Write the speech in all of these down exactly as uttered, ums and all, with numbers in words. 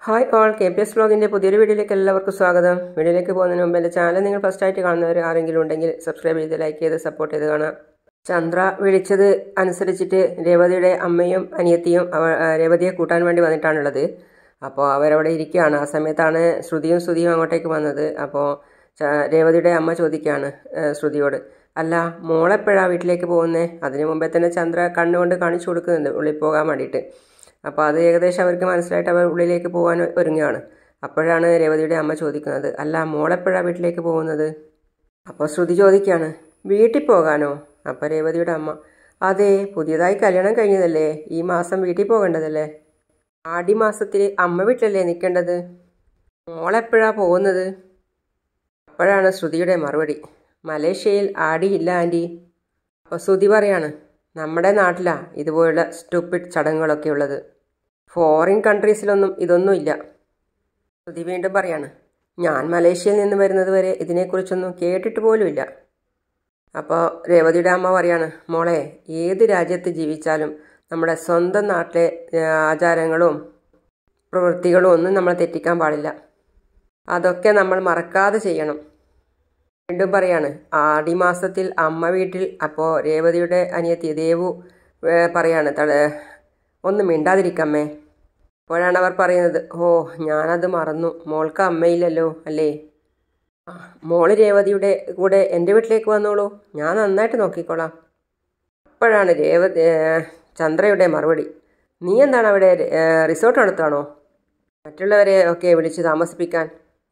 Hi all, K P S വ്ലോഗിൻ്റെ പുതിയൊരു വീഡിയോയിലേക്ക് എല്ലാവർക്കും സ്വാഗതം. വീഡിയോയിലേക്ക് പോകുന്നതിന് മുമ്പ് എൻ്റെ ചാനൽ നിങ്ങൾ ഫസ്റ്റായിട്ട് കാണുന്നവർ ആരെങ്കിലും ഉണ്ടെങ്കിൽ സബ്സ്ക്രൈബ് ചെയ്ത് ലൈക്ക് ചെയ്ത് സപ്പോർട്ട് ചെയ്ത് കാണാം. ചന്ദ്ര വിളിച്ചത് അനുസരിച്ചിട്ട് രേവതിയുടെ അമ്മയും അനിയത്തിയും അവ രേവതിയെ കൂട്ടാൻ വേണ്ടി വന്നിട്ടാണുള്ളത്. അപ്പോൾ അവരവിടെ ഇരിക്കുകയാണ്. ആ സമയത്താണ് ശ്രുതിയും ശ്രുതിയും അങ്ങോട്ടേക്ക് വന്നത്. അപ്പോൾ രേവതിയുടെ അമ്മ ചോദിക്കുകയാണ് ശ്രുതിയോട്, അല്ല മോളെപ്പോഴാണ് വീട്ടിലേക്ക് പോകുന്നത്? അതിന് മുമ്പേ തന്നെ ചന്ദ്ര കണ്ണുകൊണ്ട് കാണിച്ചു കൊടുക്കുന്നുണ്ട് ഉള്ളിൽ പോകാൻ വേണ്ടിയിട്ട്. അപ്പോൾ അത് ഏകദേശം അവർക്ക് മനസ്സിലായിട്ട് അവർ ഉള്ളിലേക്ക് പോകാൻ ഒരുങ്ങുകയാണ്. അപ്പോഴാണ് രേവതിയുടെ അമ്മ ചോദിക്കുന്നത്, അല്ല മോളെപ്പോഴാണ് വീട്ടിലേക്ക് പോകുന്നത്? അപ്പോൾ ശ്രുതി ചോദിക്കുകയാണ്, വീട്ടിൽ പോകാനോ? അപ്പോൾ രേവതിയുടെ അമ്മ, അതെ, പുതിയതായി കല്യാണം കഴിഞ്ഞതല്ലേ, ഈ മാസം വീട്ടിൽ പോകേണ്ടതല്ലേ, ആടി മാസത്തിൽ അമ്മ വീട്ടിലല്ലേ നിൽക്കേണ്ടത്, മോളെപ്പോഴാണ് പോകുന്നത്? അപ്പോഴാണ് ശ്രുതിയുടെ മറുപടി, മലേഷ്യയിൽ ആടിയില്ല ആൻറ്റി. അപ്പോൾ ശ്രുതി പറയാണ്, നമ്മുടെ നാട്ടിലാണ് ഇതുപോലുള്ള സ്റ്റുപ്പിഡ് ചടങ്ങുകളൊക്കെ ഉള്ളത്, ഫോറിൻ കൺട്രീസിലൊന്നും ഇതൊന്നുമില്ല. ശ്രുതി വീണ്ടും പറയാണ്, ഞാൻ മലേഷ്യയിൽ നിന്ന് വരുന്നത് വരെ ഇതിനെക്കുറിച്ചൊന്നും കേട്ടിട്ട് പോലുമില്ല. അപ്പോൾ രേവതിയുടെ അമ്മ പറയാണ്, മോളെ, ഏത് രാജ്യത്ത് ജീവിച്ചാലും നമ്മുടെ സ്വന്തം നാട്ടിലെ ആചാരങ്ങളും പ്രവൃത്തികളും ഒന്നും നമ്മൾ തെറ്റിക്കാൻ പാടില്ല, അതൊക്കെ നമ്മൾ മറക്കാതെ ചെയ്യണം. വീണ്ടും പറയാണ്, ആടിമാസത്തിൽ അമ്മ വീട്ടിൽ. അപ്പോൾ രേവതിയുടെ അനിയത്തി ദേവു പറയാണ്, ഒന്ന് മിണ്ടാതിരിക്കമ്മേ. അപ്പോഴാണ് അവർ പറയുന്നത്, ഓ ഞാനത് മറന്നു, മോൾക്ക് അമ്മയില്ലല്ലോ അല്ലേ, മോള് രേവതിയുടെ കൂടെ എൻ്റെ വീട്ടിലേക്ക് വന്നോളൂ, ഞാൻ നന്നായിട്ട് നോക്കിക്കോളാം. അപ്പോഴാണ് രേവതി ചന്ദ്രയുടെ മറുപടി, നീ എന്താണ് അവിടെ റിസോർട്ട് നടത്താണോ മറ്റുള്ളവരെ ഒക്കെ വിളിച്ച് താമസിപ്പിക്കാൻ?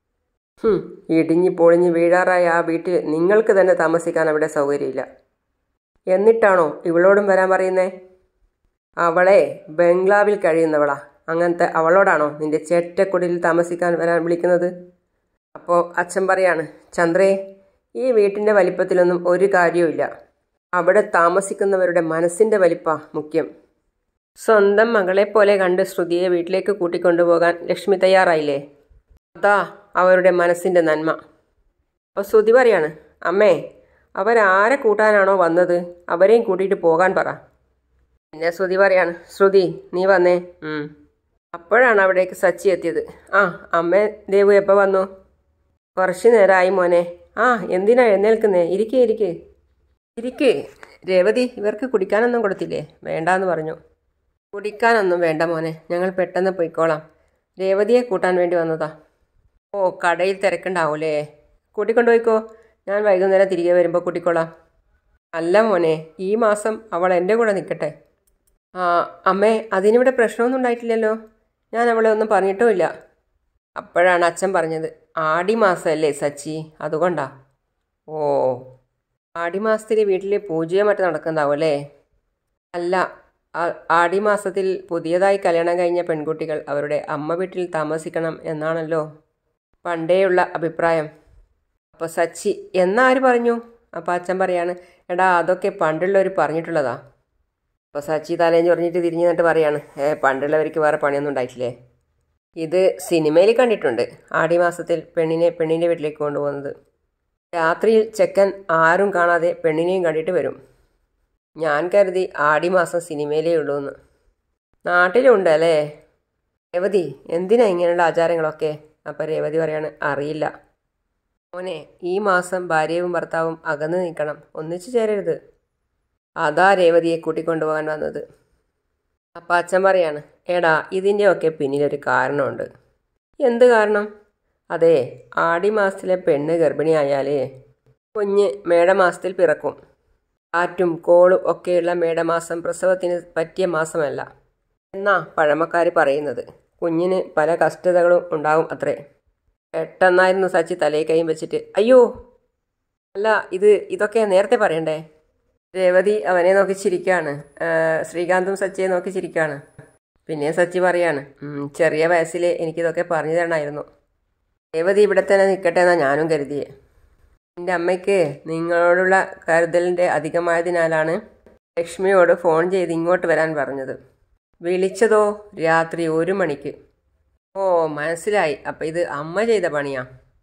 ഇടിഞ്ഞ് പൊളിഞ്ഞ് വീഴാറായ ആ വീട്ടിൽ നിങ്ങൾക്ക് തന്നെ താമസിക്കാൻ അവിടെ സൗകര്യമില്ല, എന്നിട്ടാണോ ഇവളോടും വരാൻ പറയുന്നേ? അവളെ ബംഗ്ലാവിൽ കഴിയുന്നവളാ, അങ്ങനത്തെ അവളോടാണോ നിന്റെ ചേറ്റക്കുടിയിൽ താമസിക്കാൻ വരാൻ വിളിക്കുന്നത്? അപ്പോൾ അച്ഛൻ പറയാണ്, ചന്ദ്രേ, ഈ വീട്ടിൻ്റെ വലിപ്പത്തിലൊന്നും ഒരു കാര്യവുമില്ല, അവിടെ താമസിക്കുന്നവരുടെ മനസ്സിൻ്റെ വലിപ്പാ മുഖ്യം. സ്വന്തം മകളെ പോലെ കണ്ട് ശ്രുതിയെ വീട്ടിലേക്ക് കൂട്ടിക്കൊണ്ടുപോകാൻ ലക്ഷ്മി തയ്യാറായില്ലേ, അതാ അവരുടെ മനസ്സിൻ്റെ നന്മ. അപ്പോൾ ശ്രുതി പറയാണ്, അമ്മേ, അവരാരെ കൂട്ടാനാണോ വന്നത് അവരെയും കൂട്ടിയിട്ട് പോകാൻ പറ. പിന്നെ ശ്രുതി പറയാണ്, ശ്രുതി നീ വന്നേ. അപ്പോഴാണ് അവിടേക്ക് സച്ചി എത്തിയത്. ആ അമ്മേ, ദേവു എപ്പോൾ വന്നു? കുറച്ച് നേരമായി മോനെ. ആ എന്തിനാ എഴുന്നേൽക്കുന്നേ, ഇരിക്കേ ഇരിക്കേ ഇരിക്കേ രേവതി, ഇവർക്ക് കുടിക്കാനൊന്നും കൊടുത്തില്ലേ? വേണ്ടാന്ന് പറഞ്ഞു. കുടിക്കാനൊന്നും വേണ്ട മോനെ, ഞങ്ങൾ പെട്ടെന്ന് പോയിക്കോളാം, രേവതിയെ കൂട്ടാൻ വേണ്ടി വന്നതാ. ഓ കടയിൽ തിരക്കുണ്ടാവൂലേ, കൂട്ടിക്കൊണ്ടുപോയിക്കോ, ഞാൻ വൈകുന്നേരം തിരികെ വരുമ്പോൾ കൂട്ടിക്കോളാം. അല്ല മോനെ, ഈ മാസം അവൾ എൻ്റെ കൂടെ നിൽക്കട്ടെ. ആ അമ്മേ, അതിനിവിടെ പ്രശ്നമൊന്നും ഉണ്ടായിട്ടില്ലല്ലോ, ഞാൻ അവളെ ഒന്നും പറഞ്ഞിട്ടുമില്ല. അപ്പോഴാണ് അച്ഛൻ പറഞ്ഞത്, ആടിമാസമല്ലേ സച്ചി, അതുകൊണ്ടാ. ഓ ആടിമാസത്തിൽ വീട്ടിൽ പൂജയോ മറ്റോ നടക്കുന്നതാവുമല്ലേ? അല്ല, ആടിമാസത്തിൽ പുതിയതായി കല്യാണം കഴിഞ്ഞ പെൺകുട്ടികൾ അവരുടെ അമ്മ വീട്ടിൽ താമസിക്കണം എന്നാണല്ലോ പണ്ടേയുള്ള അഭിപ്രായം. അപ്പോൾ സച്ചി, എന്നാര് പറഞ്ഞു? അപ്പോൾ അച്ഛൻ പറയാണ്, എടാ അതൊക്കെ പണ്ടുള്ളവർ പറഞ്ഞിട്ടുള്ളതാ. അപ്പോൾ സച്ചി തലേന്ന് പറഞ്ഞിട്ട് തിരിഞ്ഞു നിന്നിട്ട് പറയാണ്, ഏ പണ്ടുള്ളവർക്ക് വേറെ പണിയൊന്നും ഉണ്ടായിട്ടില്ലേ, ഇത് സിനിമയിൽ കണ്ടിട്ടുണ്ട്, ആടിമാസത്തിൽ പെണ്ണിനെ പെണ്ണിൻ്റെ വീട്ടിലേക്ക് കൊണ്ടുപോകുന്നത്. രാത്രിയിൽ ചെക്കൻ ആരും കാണാതെ പെണ്ണിനെയും കണ്ടിട്ട് വരും. ഞാൻ കരുതി ആടിമാസം സിനിമയിലേ ഉള്ളൂ എന്ന്. നാട്ടിലുണ്ട് അല്ലേ? രേവതി, എന്തിനാ ഇങ്ങനെയുള്ള ആചാരങ്ങളൊക്കെ? അപ്പോൾ രേവതി പറയാണ്, അറിയില്ല മോനെ, ഈ മാസം ഭാര്യയും ഭർത്താവും അകന്ന് നിൽക്കണം, ഒന്നിച്ചു ചേരരുത്. അതാ രേവതിയെ കൂട്ടിക്കൊണ്ടുപോകാൻ വന്നത്. അപ്പം അച്ഛൻ പറയാണ്, എടാ ഇതിൻ്റെയൊക്കെ പിന്നിലൊരു കാരണമുണ്ട്. എന്ത് കാരണം? അതെ, ആടിമാസത്തിലെ പെണ്ണ് ഗർഭിണിയായാലേ കുഞ്ഞ് മേടമാസത്തിൽ പിറക്കും. കാറ്റും കോളും ഒക്കെയുള്ള മേടമാസം പ്രസവത്തിന് പറ്റിയ മാസമല്ല എന്നാ പഴമക്കാർ പറയുന്നത്. കുഞ്ഞിന് പല കഷ്ടതകളും ഉണ്ടാവും അത്രേ. പെട്ടെന്നായിരുന്നു സച്ചി തലയിൽ കൈയും വെച്ചിട്ട്, അയ്യോ അല്ല, ഇത് ഇതൊക്കെ നേരത്തെ പറയണ്ടേ? രേവതി അവനെ നോക്കി ചിരിക്കുകയാണ്, ശ്രീകാന്തും സച്ചിയെ നോക്കി ചിരിക്കുകയാണ്. പിന്നെ സച്ചി പറയാണ്, ചെറിയ വയസ്സിൽ എനിക്കിതൊക്കെ പറഞ്ഞു തരണമായിരുന്നു. രേവതി ഇവിടെ തന്നെ നിൽക്കട്ടെ എന്നാണ് ഞാനും കരുതിയേ. എൻ്റെ അമ്മയ്ക്ക് നിങ്ങളോടുള്ള കരുതലിൻ്റെ അധികമായതിനാലാണ് ലക്ഷ്മിയോട് ഫോൺ ചെയ്ത് ഇങ്ങോട്ട് വരാൻ പറഞ്ഞത്. വിളിച്ചതോ രാത്രി ഒരു മണിക്ക്. ഓ മനസ്സിലായി, അപ്പം ഇത് അമ്മ ചെയ്ത പണിയാ.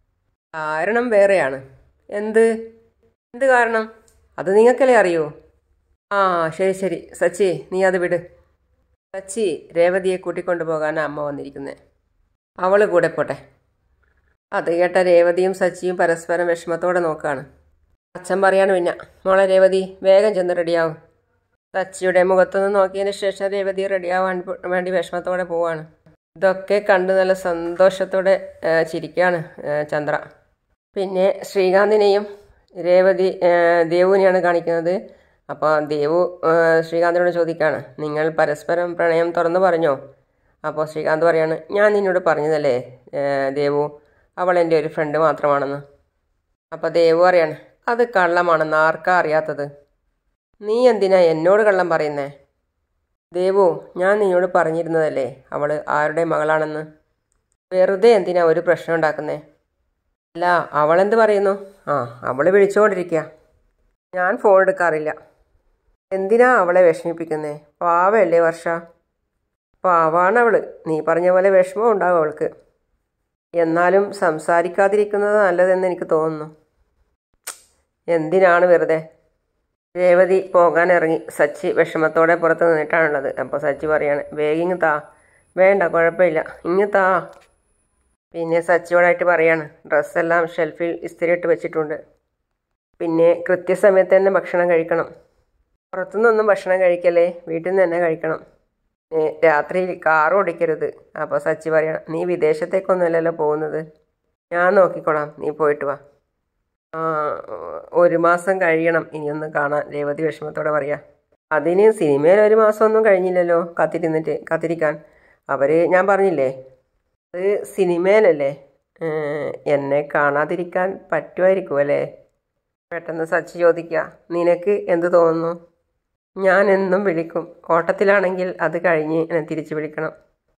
കാരണം വേറെയാണ്. എന്ത് എന്ത് കാരണം? അത് നിങ്ങൾക്കല്ലേ അറിയൂ. ആ ശരി ശരി സച്ചി, നീ അത് വിട്. സച്ചി, രേവതിയെ കൂട്ടിക്കൊണ്ടു പോകാനാണ് അമ്മ വന്നിരിക്കുന്നത്. അവൾ കൂടെ പോട്ടെ. അത് കേട്ട രേവതിയും സച്ചിയും പരസ്പരം വിഷമത്തോടെ നോക്കുകയാണ്. അച്ഛൻ പറയാണ് പിന്നെ, മോളെ രേവതി വേഗം ചെന്ന് റെഡിയാവും. സച്ചിയുടെ മുഖത്തുനിന്ന് നോക്കിയതിന് ശേഷം രേവതി റെഡിയാവാൻ വേണ്ടി വിഷമത്തോടെ പോവാണ്. ഇതൊക്കെ കണ്ട് നല്ല സന്തോഷത്തോടെ ചിരിക്കുകയാണ് ചന്ദ്ര. പിന്നെ ശ്രീകാന്തിനെയും രേവതി ദേവുവിനെയാണ് കാണിക്കുന്നത്. അപ്പോൾ ദേവു ശ്രീകാന്തിനോട് ചോദിക്കുകയാണ്, നിങ്ങൾ പരസ്പരം പ്രണയം തുറന്നു പറഞ്ഞോ? അപ്പോൾ ശ്രീകാന്ത് പറയാണ്, ഞാൻ നിന്നോട് പറഞ്ഞതല്ലേ ദേവു, അവൾ എൻ്റെ ഒരു ഫ്രണ്ട് മാത്രമാണെന്ന്. അപ്പോൾ ദേവു പറയാണ്, അത് കള്ളമാണെന്ന് ആർക്കാ അറിയാത്തത്? നീ എന്തിനാ എന്നോട് കള്ളം പറയുന്നേ? ദേവു, ഞാൻ നിന്നോട് പറഞ്ഞിരുന്നതല്ലേ അവൾ ആരുടെ മകളാണെന്ന്. വെറുതെ എന്തിനാ ഒരു പ്രശ്നം ഉണ്ടാക്കുന്നേ? അല്ല, അവളെന്ത് പറയുന്നു? ആ, അവൾ വിളിച്ചുകൊണ്ടിരിക്കുക. ഞാൻ ഫോൺ എടുക്കാറില്ല. എന്തിനാ അവളെ വിഷമിപ്പിക്കുന്നേ? പാവല്ലേ വർഷ, പാവാണ് അവൾ. നീ പറഞ്ഞ പോലെ വിഷമം ഉണ്ടാവും അവൾക്ക്. എന്നാലും സംസാരിക്കാതിരിക്കുന്നത് നല്ലതെന്ന് എനിക്ക് തോന്നുന്നു. എന്തിനാണ് വെറുതെ? രേവതി പോകാൻ ഇറങ്ങി. സച്ചി വിഷമത്തോടെ പുറത്ത് നിന്നിട്ടാണുള്ളത്. അപ്പോൾ സച്ചി പറയാണ്, വേഗിങ് താ. വേണ്ട, കുഴപ്പമില്ല, ഇങ്ങ് താ. പിന്നെ സച്ചിയോടായിട്ട് പറയാണ്, ഡ്രസ്സെല്ലാം ഷെൽഫിൽ ഇസ്തിരിയിട്ട് വെച്ചിട്ടുണ്ട്. പിന്നെ കൃത്യസമയത്ത് തന്നെ ഭക്ഷണം കഴിക്കണം. പുറത്തുനിന്നൊന്നും ഭക്ഷണം കഴിക്കല്ലേ, വീട്ടിൽ നിന്ന് തന്നെ കഴിക്കണം. രാത്രിയിൽ കാർ ഓടിക്കരുത്. അപ്പോൾ സച്ചി പറയണം, നീ വിദേശത്തേക്കൊന്നുമല്ലല്ലോ പോകുന്നത്, ഞാൻ നോക്കിക്കോളാം, നീ പോയിട്ട് വാ. ആ, ഒരു മാസം കഴിയണം ഇനിയൊന്ന് കാണാൻ. രേവതി വിഷമത്തോടെ പറയാം. അതിന് സിനിമയിൽ ഒരു മാസമൊന്നും കഴിഞ്ഞില്ലല്ലോ കാത്തിരുന്നിട്ട് കാത്തിരിക്കാൻ. അവർ ഞാൻ പറഞ്ഞില്ലേ, അത് സിനിമയിലല്ലേ, എന്നെ കാണാതിരിക്കാൻ പറ്റുമായിരിക്കും അല്ലേ? പെട്ടെന്ന് സച്ചി ചോദിക്കുക, നിനക്ക് എന്ത് തോന്നുന്നു? ഞാൻ എന്നും വിളിക്കും. ഓട്ടത്തിലാണെങ്കിൽ അത് കഴിഞ്ഞ് എന്നെ തിരിച്ച് വിളിക്കണം.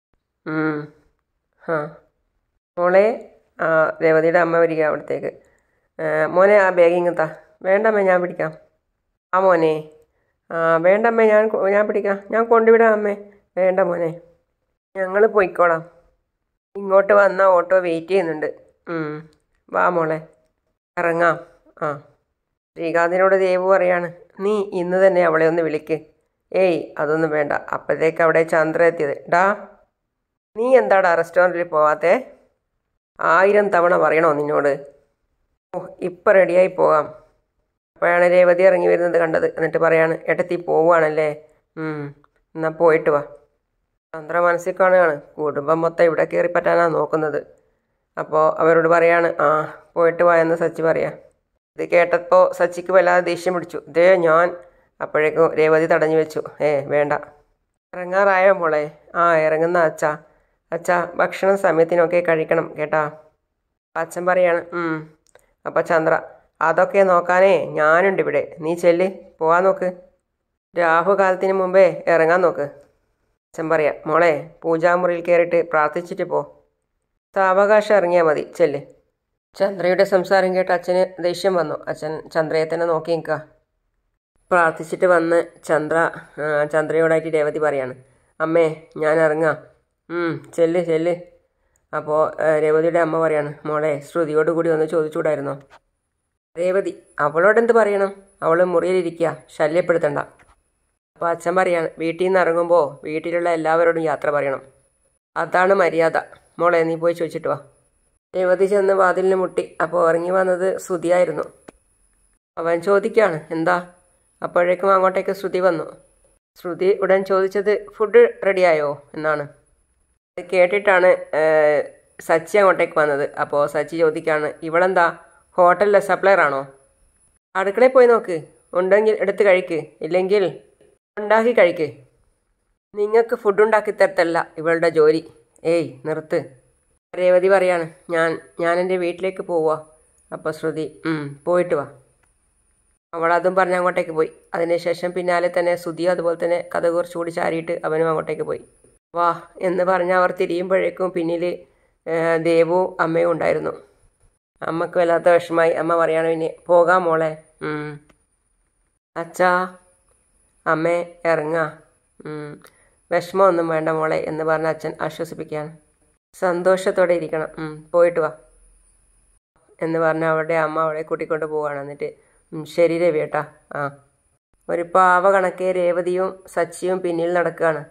ആ മോളെ, രേവതിയുടെ അമ്മ വരിക അവിടത്തേക്ക്. മോനെ, ആ ബാഗിങ് താ. വേണ്ടമ്മേ, ഞാൻ പിടിക്കാം. ആ മോനെ, ആ വേണ്ടമ്മേ, ഞാൻ ഞാൻ പിടിക്കാം, ഞാൻ കൊണ്ടുവിടാം അമ്മേ. വേണ്ട മോനെ, ഞങ്ങൾ പോയിക്കോളാം. ഇങ്ങോട്ട് വന്ന ഓട്ടോ വെയിറ്റ് ചെയ്യുന്നുണ്ട്. വാ മോളെ, ഇറങ്ങാം. ആ, ശ്രീകാന്തിനോട് ദേവു പറയാണ്, നീ ഇന്ന് തന്നെ അവളെ ഒന്ന് വിളിക്ക്. ഏയ്, അതൊന്നും വേണ്ട. അപ്പോഴത്തേക്ക് അവിടെ ചന്ദ്ര എത്തിയത്. ഡാ, നീ എന്താടാ റെസ്റ്റോറൻറ്റിൽ പോവാത്തേ? ആയിരം തവണ പറയണോ നിന്നോട്? ഓ, ഇപ്പം റെഡിയായി പോകാം. അപ്പോഴാണ് രേവതി ഇറങ്ങി വരുന്നത് കണ്ടത്. എന്നിട്ട് പറയാണ്, ഏട്ടത്തി പോവുകയാണല്ലേ, എന്നാൽ പോയിട്ട് വാ. ചന്ദ്ര മനസ്സിൽ കാണുകയാണ്, കുടുംബം മൊത്തം ഇവിടെ കയറി പറ്റാനാണ് നോക്കുന്നത്. അപ്പോൾ അവരോട് പറയാണ്, ആ പോയിട്ട് വാ എന്ന് സച്ചി പറയാം. ഇത് കേട്ടപ്പോൾ സച്ചിക്ക് വല്ലാതെ ദേഷ്യം പിടിച്ചു. ദേ ഞാൻ. അപ്പോഴേക്കും രേവതി തടഞ്ഞു വെച്ചു. ഏ വേണ്ട. ഇറങ്ങാറായോ മോളെ? ആ, ഇറങ്ങുന്ന അച്ഛാ. അച്ഛാ, ഭക്ഷണം സമയത്തിനൊക്കെ കഴിക്കണം കേട്ടാ. അച്ഛൻ പറയാണ്. അപ്പോൾ ചന്ദ്ര, അതൊക്കെ നോക്കാനേ ഞാനുണ്ട് ഇവിടെ, നീ ചെല്ല്, പോകാൻ നോക്ക്. രാഹുകാലത്തിന് മുമ്പേ ഇറങ്ങാൻ നോക്ക്. അച്ഛൻ പറയാം, മോളെ പൂജാമുറിയിൽ കയറിയിട്ട് പ്രാർത്ഥിച്ചിട്ട് പോ. സാവകാശം ഇറങ്ങിയാൽ മതി, ചെല്ല്. ചന്ദ്രയുടെ സംസാരം കേട്ട് അച്ഛന് ദേഷ്യം വന്നു. അച്ഛൻ ചന്ദ്രയെ തന്നെ നോക്കി നിൽക്കുക. പ്രാർത്ഥിച്ചിട്ട് വന്ന് ചന്ദ്ര ചന്ദ്രയോടായിട്ട് രേവതി പറയാണ്, അമ്മേ ഞാൻ ഇറങ്ങാം. ചെല്ല് ചെല്ല്. അപ്പോൾ രേവതിയുടെ അമ്മ പറയാണ്, മോളെ ശ്രുതിയോട് കൂടി ഒന്ന് ചോദിച്ചുകൂടായിരുന്നോ? രേവതി, അവളോടെന്ത് പറയണം? അവൾ മുറിയിലിരിക്കുക, ശല്യപ്പെടുത്തണ്ട. അപ്പോൾ അച്ഛൻ പറയാണ്, വീട്ടിൽ നിന്ന് ഇറങ്ങുമ്പോൾ വീട്ടിലുള്ള എല്ലാവരോടും യാത്ര പറയണം, അതാണ് മര്യാദ. മോളെ നീ പോയി ചോദിച്ചിട്ട് വാ. രേവതി ചെന്ന് വാതിലിന് മുട്ടി. അപ്പോൾ ഇറങ്ങി വന്നത് ശ്രുതിയായിരുന്നു. അവൻ ചോദിക്കുകയാണ്, എന്താ? അപ്പോഴേക്കും അങ്ങോട്ടേക്ക് ശ്രുതി വന്നു. ശ്രുതി ഉടൻ ചോദിച്ചത് ഫുഡ് റെഡിയായോ എന്നാണ്. അത് കേട്ടിട്ടാണ് സച്ചി അങ്ങോട്ടേക്ക് വന്നത്. അപ്പോൾ സച്ചി ചോദിക്കുകയാണ്, ഇവളെന്താ ഹോട്ടലിലെ സപ്ലയർ ആണോ? അടുക്കളയിൽ പോയി നോക്ക്, ഉണ്ടെങ്കിൽ എടുത്ത് കഴിക്ക്, ഇല്ലെങ്കിൽ ഉണ്ടാക്കി കഴിക്ക്. നിങ്ങൾക്ക് ഫുഡ് ഉണ്ടാക്കി തരത്തല്ല ഇവളുടെ ജോലി. ഏയ് നിർത്ത്. രേവതി പറയാണ്, ഞാൻ ഞാൻ എൻ്റെ വീട്ടിലേക്ക് പോവുക. അപ്പോൾ ശ്രുതി, പോയിട്ട് വാ. അവളതും പറഞ്ഞ് അങ്ങോട്ടേക്ക് പോയി. അതിനുശേഷം പിന്നാലെ തന്നെ ശ്രുതിയും അതുപോലെ തന്നെ കഥ കുറച്ചുകൂടി ചാരിയിട്ട് അവനും അങ്ങോട്ടേക്ക് പോയി. വാ എന്ന് പറഞ്ഞ് അവർ തിരിയുമ്പോഴേക്കും പിന്നിൽ ദേവു അമ്മയും ഉണ്ടായിരുന്നു. അമ്മക്ക് വല്ലാത്ത വിഷമായി. അമ്മ പറയാണ്, പിന്നെ പോകാം മോളെ. അച്ഛാ, അമ്മേ ഇറങ്ങാ, വിഷമമൊന്നും വേണ്ട മോളെ എന്ന് പറഞ്ഞ അച്ഛൻ ആശ്വസിപ്പിക്കുകയാണ്. സന്തോഷത്തോടെ ഇരിക്കണം, പോയിട്ട് വാ എന്ന് പറഞ്ഞ് അവളുടെ അമ്മ അവളെ കൂട്ടിക്കൊണ്ട് പോവുകയാണ്. എന്നിട്ട് ശരി രവി ഏട്ടാ. ആ ഒരു പാവ കണക്കെ രേവതിയും സച്ചിയും പിന്നിൽ നടക്കുകയാണ്.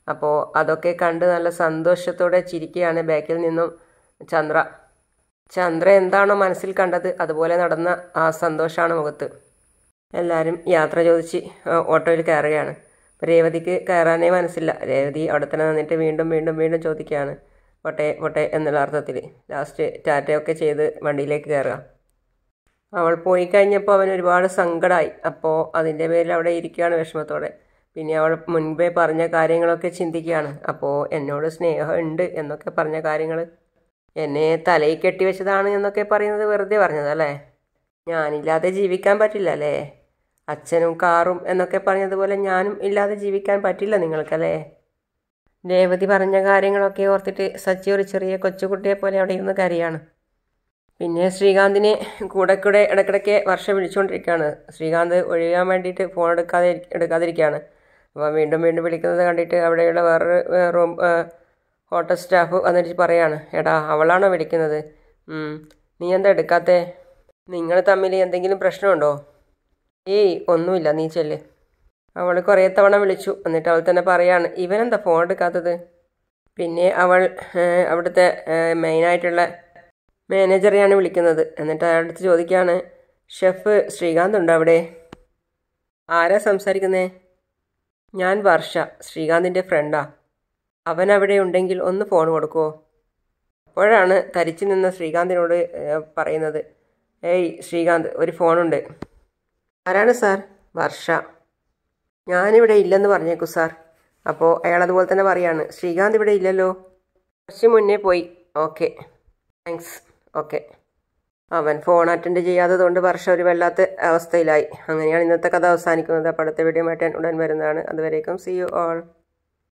അപ്പോൾ അതൊക്കെ കണ്ട് നല്ല സന്തോഷത്തോടെ ചിരിക്കുകയാണ് ബാക്കിൽ നിന്നും ചന്ദ്ര. ചന്ദ്ര എന്താണോ മനസ്സിൽ കണ്ടത് അതുപോലെ നടന്ന ആ സന്തോഷമാണ് മുഖത്ത്. എല്ലാവരും യാത്ര ചോദിച്ച് ഓട്ടോയിൽ കയറുകയാണ്. രേവതിക്ക് കയറാനേ മനസ്സില്ല. രേവതി അവിടെ തന്നെ നിന്നിട്ട് വീണ്ടും വീണ്ടും വീണ്ടും ചോദിക്കുകയാണ് പൊട്ടെ പൊട്ടെ എന്നുള്ള അർത്ഥത്തിൽ. ലാസ്റ്റ് ടാറ്റയൊക്കെ ചെയ്ത് വണ്ടിയിലേക്ക് കയറുക. അവൾ പോയി കഴിഞ്ഞപ്പോൾ അവൻ ഒരുപാട് സങ്കടമായി. അപ്പോൾ അതിൻ്റെ പേരിൽ അവിടെ ഇരിക്കുകയാണ് വിഷമത്തോടെ. പിന്നെ അവൾ മുൻപേ പറഞ്ഞ കാര്യങ്ങളൊക്കെ ചിന്തിക്കുകയാണ്. അപ്പോൾ എന്നോട് സ്നേഹമുണ്ട് എന്നൊക്കെ പറഞ്ഞ കാര്യങ്ങൾ, എന്നെ തലയിൽ കെട്ടിവെച്ചതാണ് എന്നൊക്കെ പറയുന്നത് വെറുതെ പറഞ്ഞതല്ലേ? ഞാനില്ലാതെ ജീവിക്കാൻ പറ്റില്ല അല്ലേ? അച്ഛനും കാറും എന്നൊക്കെ പറഞ്ഞതുപോലെ ഞാനും ഇല്ലാതെ ജീവിക്കാൻ പറ്റില്ല നിങ്ങൾക്കല്ലേ? രേവതി പറഞ്ഞ കാര്യങ്ങളൊക്കെ ഓർത്തിട്ട് സച്ചി ഒരു ചെറിയ കൊച്ചുകുട്ടിയെ പോലെ അവിടെ ഇരുന്ന് കരയാണ്. പിന്നെ ശ്രീകാന്തിനെ കൂടെ കൂടെ ഇടയ്ക്കിടയ്ക്ക് വർഷ വിളിച്ചുകൊണ്ടിരിക്കുകയാണ്. ശ്രീകാന്ത് ഒഴിയാൻ വേണ്ടിയിട്ട് ഫോൺ എടുക്കാതെ എടുക്കാതിരിക്കുകയാണ്. അപ്പോൾ വീണ്ടും വീണ്ടും വിളിക്കുന്നത് കണ്ടിട്ട് അവിടെയുള്ള വേറൊരു റൂം ഹോട്ടൽ സ്റ്റാഫ് വന്നിട്ട് പറയാണ്, എടാ അവളാണോ വിളിക്കുന്നത്? നീ എന്താ എടുക്കാത്തേ? നിങ്ങൾ തമ്മിൽ എന്തെങ്കിലും പ്രശ്നമുണ്ടോ? ഏയ് ഒന്നുമില്ല, നീ ചെല്ല്. അവൾ കുറേ തവണ വിളിച്ചു. എന്നിട്ട് അവൾ തന്നെ പറയാണ്, ഇവനെന്താ ഫോൺ എടുക്കാത്തത്? പിന്നെ അവൾ അവിടുത്തെ മെയിനായിട്ടുള്ള മാനേജറെയാണ് വിളിക്കുന്നത്. എന്നിട്ട് അയാളടുത്ത് ചോദിക്കുകയാണ്, ഷെഫ് ശ്രീകാന്ത് ഉണ്ടോ അവിടെ? ആരാ സംസാരിക്കുന്നേ? ഞാൻ വർഷ, ശ്രീകാന്തിൻ്റെ ഫ്രണ്ടാ. അവൻ അവിടെ ഉണ്ടെങ്കിൽ ഒന്ന് ഫോൺ കൊടുക്കുമോ? അപ്പോഴാണ് തരിച്ചു നിന്ന ശ്രീകാന്തിനോട് പറയുന്നത്, ഏയ് ശ്രീകാന്ത്, ഒരു ഫോണുണ്ട്. ആരാണ് സാർ? വർഷ. ഞാനിവിടെ ഇല്ലെന്ന് പറഞ്ഞേക്കൂ സാർ. അപ്പോൾ അയാൾ അതുപോലെ തന്നെ പറയാണ്, ശ്രീകാന്ത് ഇവിടെ ഇല്ലല്ലോ, കുറച്ച് മുന്നേ പോയി. Okay thanks. ഓക്കെ. അവൻ ഫോൺ അറ്റൻഡ് ചെയ്യാത്തതുകൊണ്ട് വർഷ ഒരു വല്ലാത്ത അവസ്ഥയിലായി. അങ്ങനെയാണ് ഇന്നത്തെ കഥ അവസാനിക്കുന്നത്. അപ്പോൾ അടുത്ത വീഡിയോ ആയിട്ട് ഉടൻ വരുന്നതാണ്. അതുവരേക്കും സീ യു ഓൾ.